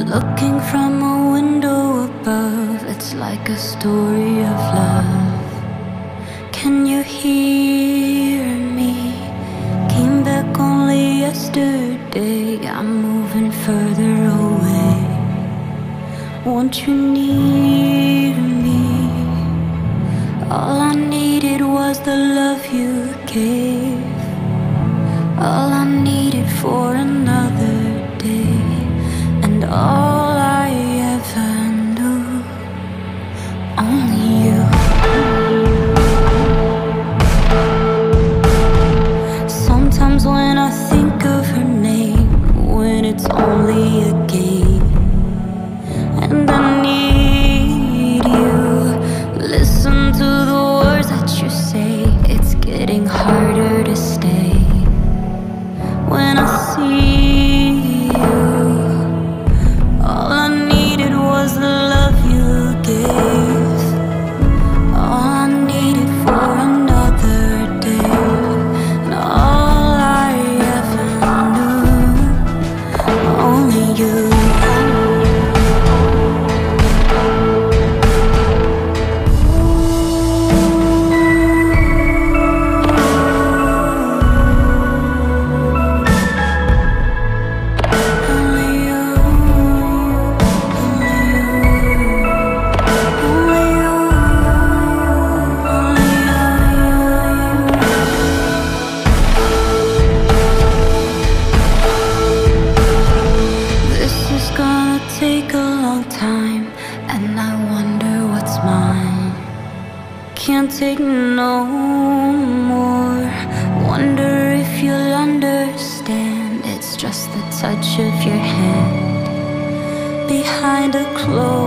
Looking from a window above, it's like a story of love. Can you hear me? Came back only yesterday. I'm moving further away. Want you near me? All I needed was the love you gave. All I needed for another day. And all I ever knew, only you. Sometimes when I think of her name, when it's only a game, and I need you. Listen to the words that you say, it's getting harder to stay. When I see you, all I needed was the love you gave. All I needed for another day. And all I ever knew, only you. Take a long time, and I wonder what's mine. Can't take no more. Wonder if you'll understand. It's just the touch of your hand behind a closed